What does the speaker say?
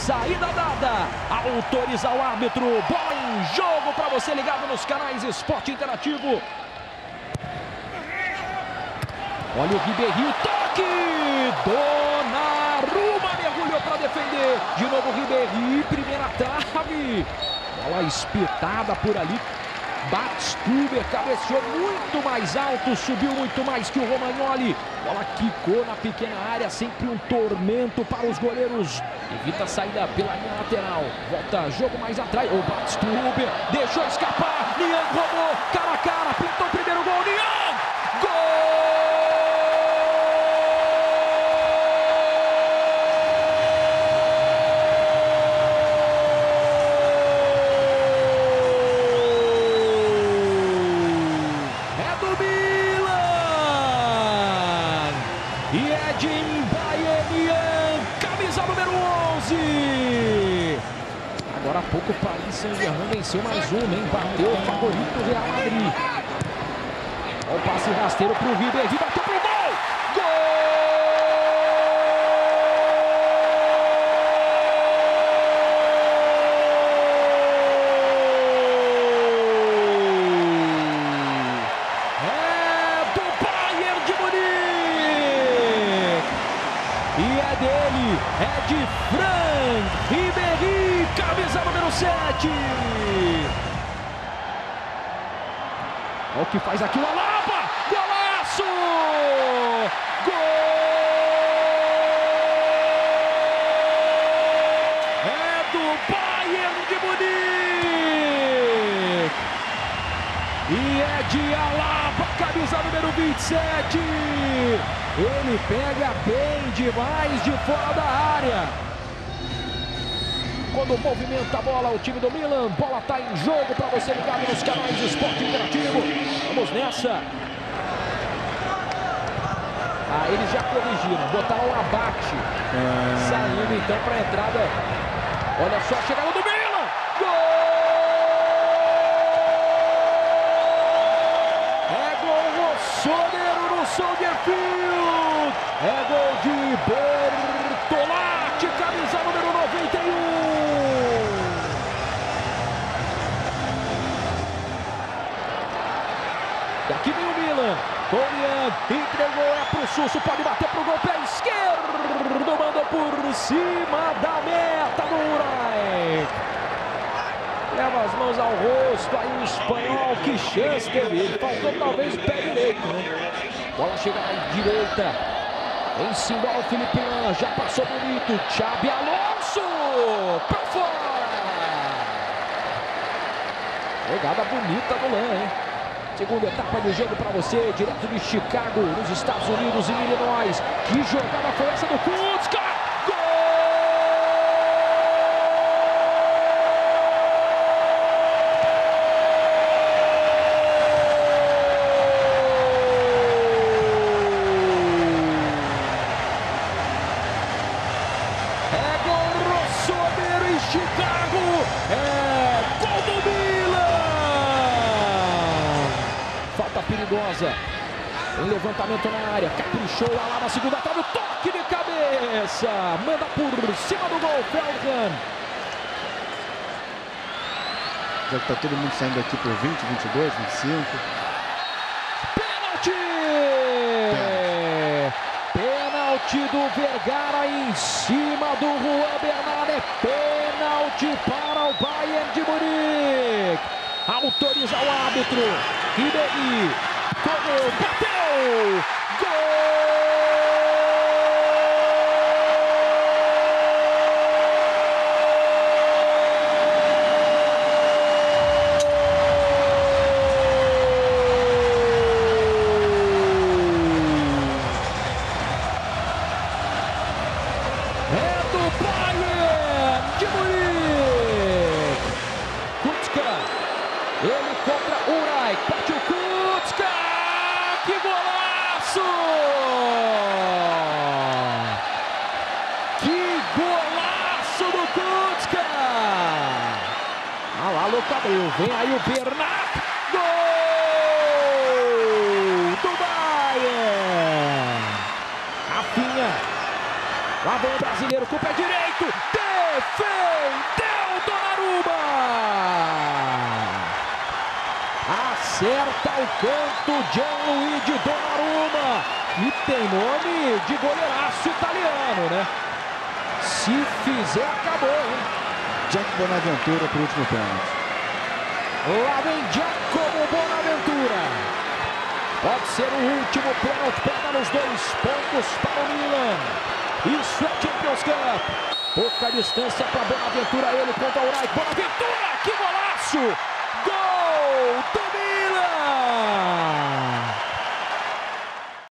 saída dada, autoriza o árbitro, bola em jogo para você ligado nos canais Esporte Interativo. Olha o Ribéry, toque, Donnarumma mergulhou para defender, de novo Ribéry, primeira trave, bola espitada por ali. Batistuber cabeceou muito mais alto, subiu muito mais que o Romagnoli. Bola quicou na pequena área, sempre um tormento para os goleiros. Evita a saída pela linha lateral. Volta jogo mais atrás. O Batistuber deixou escapar. Niang roubou, cara a cara, pintou o primeiro gol. Niang! Gol! E é de Niang, camisa número 11. Agora há pouco o Paris Saint-Germain venceu mais uma, hein? Bateu o favorito Real Madrid. Olha o passe rasteiro para o Ribéry, bateu pro gol! Gol! E é dele, é de Franck Ribéry, camisa número 7. Olha o que faz aqui o Alaba, golaço! Gol! É do Bayern de Munique. E é de Alaba, camisa número 27. Ele pega bem demais de fora da área. Quando movimenta a bola, o time do Milan, bola está em jogo para você ligado nos canais do Esporte Interativo. Vamos nessa. Eles já corrigiram, botaram um abate. Saindo então para a entrada. Olha só a chegada do Milan. Gol! É gol Rossonero no Soldier Field. É gol de Bertolatti, camisa número 91. Daqui vem o Milan. Niang entregou, é pro Susso, pode bater pro gol, pé esquerdo, mandou por cima da meta do Urai. Leva as mãos ao rosto, aí o espanhol, que chance teve ele, faltou talvez o pé direito, né? Bola chega à direita, em cima o Felipe Lan, já passou bonito, Xabi Alonso, pra fora! Jogada bonita do Lan, hein? Segunda etapa de jogo para você, direto de Chicago, nos Estados Unidos, em Illinois. Que jogada foi essa do Kucka? Chicago, é gol do Milan! Falta perigosa, em levantamento na área, caprichou lá na segunda trave, toque de cabeça, manda por cima do gol, Feldman. Já que tá todo mundo saindo aqui por 20, 22, 25. Pênalti! Pênalti do Vergara em cima do Juan Bernat, é pênalti para o Bayern de Munique. Autoriza o árbitro. Ribéry correu, bateu. Gol! É do Bayern de Munique. Kucka, ele contra Urai, partiu Kucka, que golaço! Que golaço do Kucka! Ah lá, louco abriu, vem aí o Bernat, gol do Bayern! Rafinha Lá vem o brasileiro com o pé direito. Defendeu Donnarumma. Acerta o canto Gianluigi Donnarumma. E tem nome de goleiraço italiano, né? Se fizer, acabou, hein? Jack Bonaventura para o último pênalti. Lá vem Giacomo Bonaventura. Pode ser o último pênalti. Pega nos 2 pontos para o Milan. Isso é Champions Cup. Pouca distância para Bonaventura. Ele contra o Wright. Bonaventura, que golaço!